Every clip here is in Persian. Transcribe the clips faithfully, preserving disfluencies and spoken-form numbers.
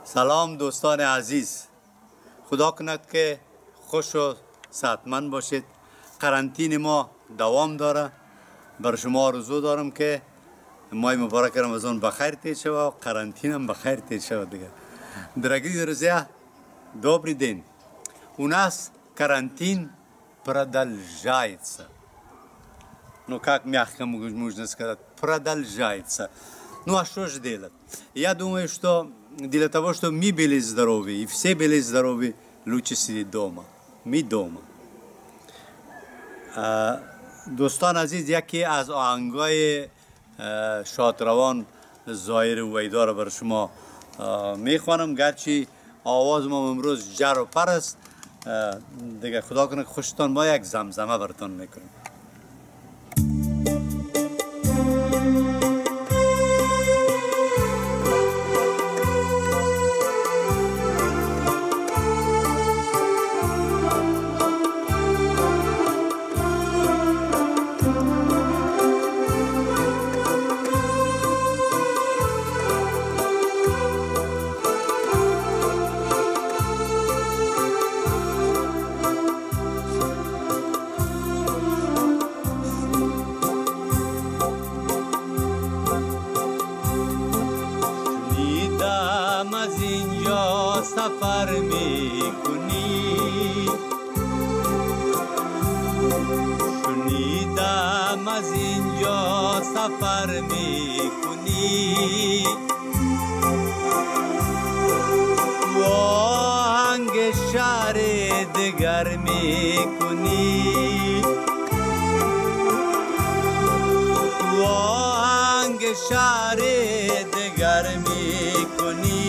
سلام دوستان عزیز، خدا کند که خوش و صحتمند باشید. قرنطینه ما دوام داره. بر شما آرزو دارم که ماه مبارک رمضان بخیر تیر شود و قرنطینه هم бахайр тир шавад دیگه. Дорогие друзья, добрый день. У нас карантин продолжается. Ну как мягко можно сказать, продолжается. Ну а что же делать? Я думаю, что для того, чтобы мы были здоровы и все были здоровы, лучше сидеть дома. Мы дома. دوستان عزیز، یکی از آهنگای شادروان ظاهر ویدا را بر شما میخوانم، گرچه آواز ما امروز جر و پر است. دیگه خدا کنه خوشتان، ما یک زمزمه براتون میکنیم. از اینجا سفر میکنی، شنیدم از اینجا سفر میکنی، تو آهنگ شهر دگر میکنی، تو آهنگ شهر دگر میکنی.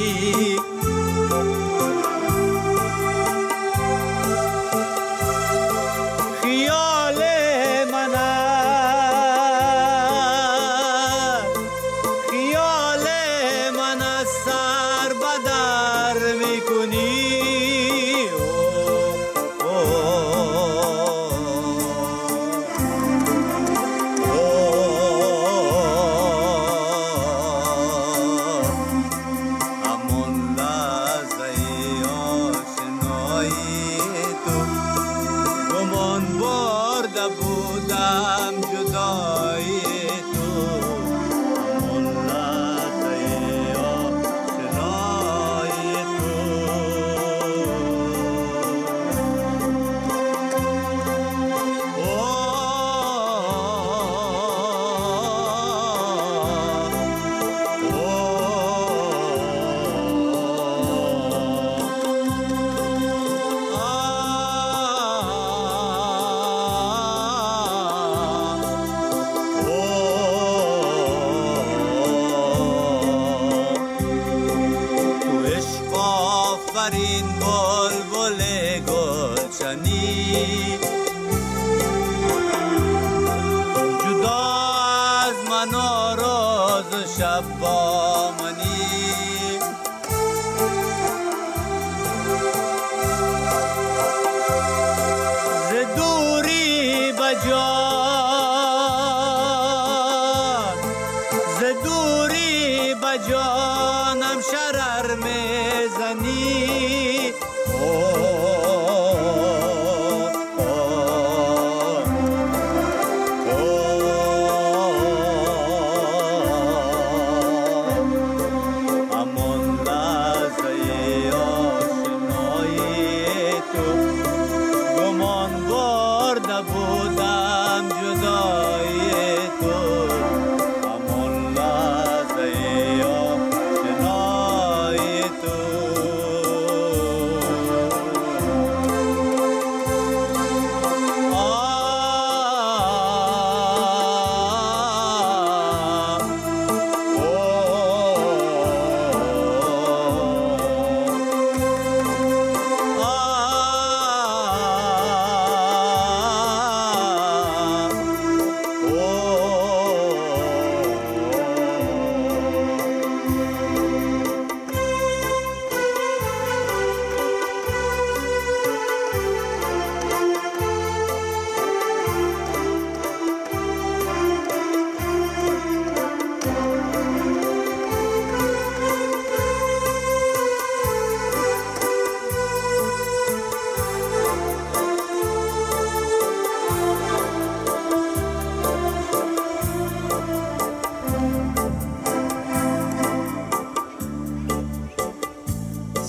خیال من خیال من سر بدر میکنی. بودم جدای تو، همون لحظه آشنای تو. آفرین بلبل گلشنی، جدا از من و روز و شب با منی. ز دوری بجان ز دوری بجانم شرر میزنی. بودم جدای تو، همون لحظه آشنای تو.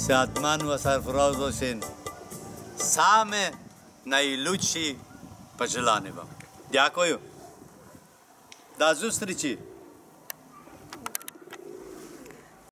صحتمند و سرفراز باشین. Same najlučši pa želani vam. Дякую. До зустрічі!